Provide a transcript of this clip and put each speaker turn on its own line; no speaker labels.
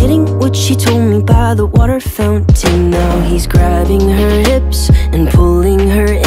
forgetting what she told me by the water fountain. Now he's grabbing her hips and pulling her